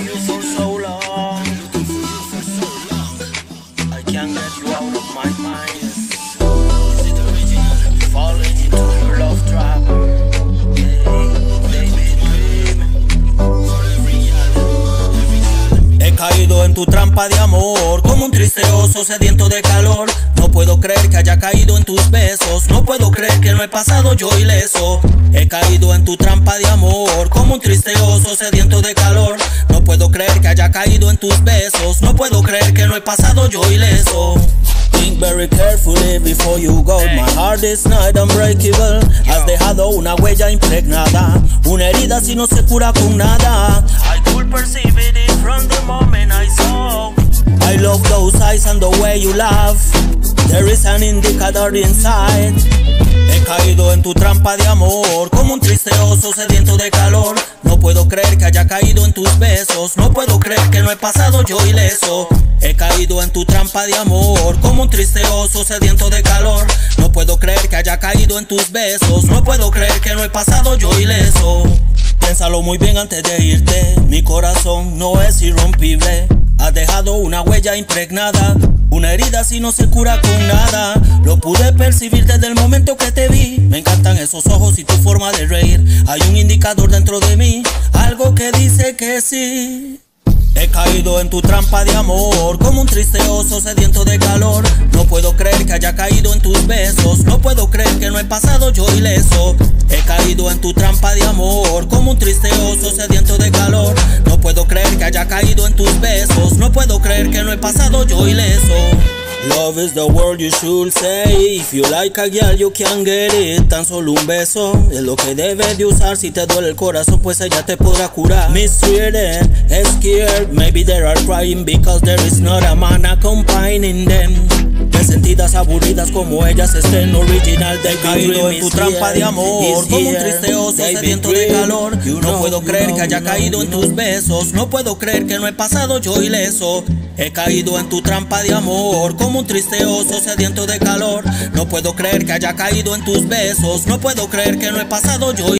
you for so long. I can't get you out of my mind. Is it original? Falling into your love trap. Hey, baby, dream. He caído en tu trampa de amor, como un triste oso sediento de calor. No puedo creer que haya caído en tus besos, no puedo creer que no he pasado yo ileso. He caído en tu trampa de amor, como un triste oso sediento de calor. No puedo creer que haya caído en tus besos, no puedo creer que no he pasado yo ileso. Think very carefully before you go. My heart is not unbreakable. Has dejado una huella impregnada, una herida si no se cura con nada. I could perceive it from the moment I saw. I love those eyes and the way you laugh. There is an indicator inside. He caído en tu trampa de amor, como un triste oso sediento de calor. No puedo creer que haya caído en tus besos, no puedo creer que no he pasado yo ileso. He caído en tu trampa de amor, como un triste oso sediento de calor. No puedo creer que haya caído en tus besos, no puedo creer que no he pasado yo ileso. Piénsalo muy bien antes de irte, mi corazón no es irrompible. Has dejado una huella impregnada, una herida si no se cura con nada. Lo pude percibir desde el momento que te vi. Me encantan esos ojos y tu forma de reír. Hay un indicador dentro de mí, algo que dice que sí. He caído en tu trampa de amor, como un triste oso sediento de calor. No puedo creer que haya caído en tus besos, no puedo creer que no he pasado yo ileso. He caído en tu trampa de amor, como un triste oso sediento de calor. No puedo creer que haya caído en tus besos, no puedo creer que no he pasado yo ileso. Love is the word you should say. If you like a girl you can get it. Tan solo un beso es lo que debes de usar. Si te duele el corazón pues ella te podrá curar. Mistreated, scared, maybe they are crying because there is not a man accompanying them. De sentidas aburridas como ellas estén original. He caído en tu trampa de amor, como un triste oso sediento de calor. No puedo creer que haya caído en tus besos, no puedo creer que no he pasado yo ileso. He caído en tu trampa de amor, como un triste oso sediento de calor. No puedo creer que haya caído en tus besos, no puedo creer que no he pasado yo